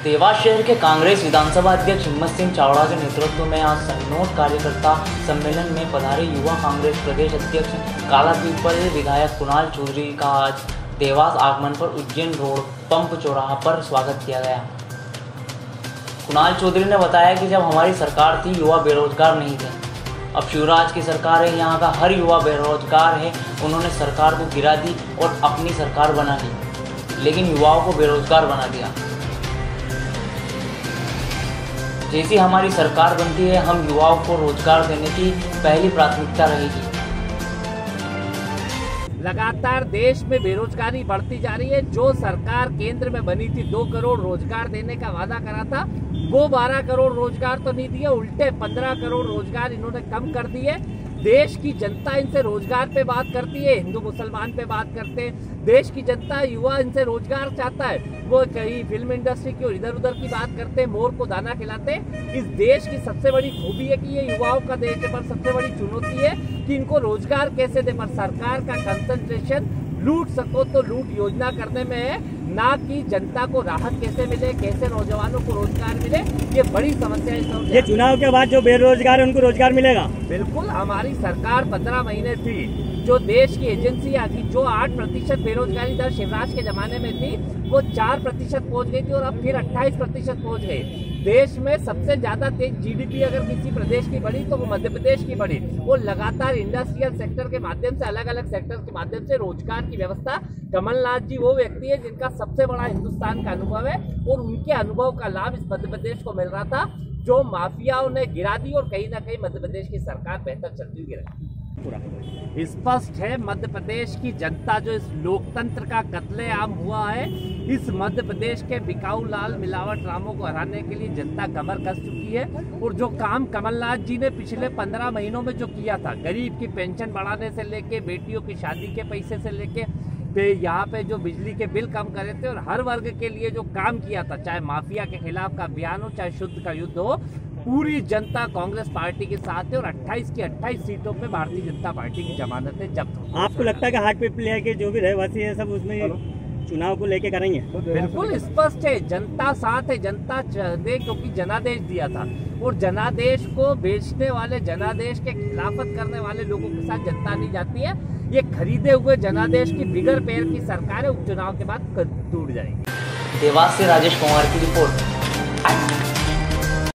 देवास शहर के कांग्रेस विधानसभा अध्यक्ष हिम्मत सिंह चावड़ा के नेतृत्व में आज संगनोट कार्यकर्ता सम्मेलन में पधारे युवा कांग्रेस प्रदेश अध्यक्ष कालापीपल विधायक कुणाल चौधरी का आज देवास आगमन पर उज्जैन रोड पंप चौराहा पर स्वागत किया गया। कुणाल चौधरी ने बताया कि जब हमारी सरकार थी युवा बेरोजगार नहीं थे, अब शिवराज की सरकार है, यहाँ का हर युवा बेरोजगार है। उन्होंने सरकार को गिरा दी और अपनी सरकार बना ली, लेकिन युवाओं को बेरोजगार बना दिया। जैसी हमारी सरकार बनती है, हम युवाओं को रोजगार देने की पहली प्राथमिकता रहेगी। लगातार देश में बेरोजगारी बढ़ती जा रही है। जो सरकार केंद्र में बनी थी 2 करोड़ रोजगार देने का वादा करा था, वो 12 करोड़ रोजगार तो नहीं दिए, उल्टे 15 करोड़ रोजगार इन्होंने कम कर दिए। देश की जनता इनसे रोजगार पे बात करती है, हिंदू मुसलमान पे बात करते हैं। देश की जनता, युवा इनसे रोजगार चाहता है। वो कहीं फिल्म इंडस्ट्री की और इधर उधर की बात करते हैं, मोर को दाना खिलाते हैं। इस देश की सबसे बड़ी खूबी है कि ये युवाओं का देश है, पर सबसे बड़ी चुनौती है कि इनको रोजगार कैसे दे। पर सरकार का कंसंट्रेशन लूट सको तो लूट योजना करने में है, ना कि जनता को राहत कैसे मिले, कैसे नौजवानों को रोजगार मिले। ये बड़ी समस्या है। ये चुनाव के बाद जो बेरोजगार है उनको रोजगार मिलेगा? बिल्कुल। हमारी सरकार 15 महीने थी, जो देश की एजेंसियां थी, जो 8% बेरोजगारी दर शिवराज के जमाने में थी, वो 4% पहुंच गई थी और अब फिर 28% पहुंच गई। देश में सबसे ज्यादा तेज जीडीपी अगर किसी प्रदेश की बढ़ी तो वो मध्य प्रदेश की बढ़ी। वो लगातार इंडस्ट्रियल सेक्टर के माध्यम से, अलग अलग सेक्टर के माध्यम से रोजगार की व्यवस्था। कमलनाथ जी वो व्यक्ति है जिनका सबसे बड़ा हिंदुस्तान का अनुभव है और उनके अनुभव का लाभ इस मध्य प्रदेश को मिल रहा था, जो माफियाओं ने गिरा दी और कहीं ना कहीं मध्य प्रदेश की सरकार बेहतर चलती हुई गिरा। स्पष्ट है, मध्य प्रदेश की जनता जो इस लोकतंत्र का कत्लेआम हुआ है, इस मध्य प्रदेश के बिकाऊ लाल मिलावट रामों को हराने के लिए जनता कमर कस चुकी है। और जो काम कमलनाथ जी ने पिछले 15 महीनों में जो किया था, गरीब की पेंशन बढ़ाने से लेके, बेटियों की शादी के पैसे से लेके, यहाँ पे जो बिजली के बिल कम करे थे और हर वर्ग के लिए जो काम किया था, चाहे माफिया के खिलाफ का अभियान हो, चाहे शुद्ध का युद्ध हो, पूरी जनता कांग्रेस पार्टी के साथ है। और 28 की 28 सीटों पे भारतीय जनता पार्टी की जमानतें जब्त। आपको लगता है कि हार्ट पीपल के जो भी रहवासी है सब उसमें चुनाव को लेके करेंगे? बिल्कुल स्पष्ट है, जनता साथ है। जनता दे, क्योंकि जनादेश दिया था और जनादेश को बेचने वाले, जनादेश के खिलाफत करने वाले लोगों के साथ जनता नहीं जाती है। ये खरीदे हुए जनादेश की बिगर पैर की सरकार है, उपचुनाव के बाद टूट जाएगी। देवास से राजेश कुमार की रिपोर्ट।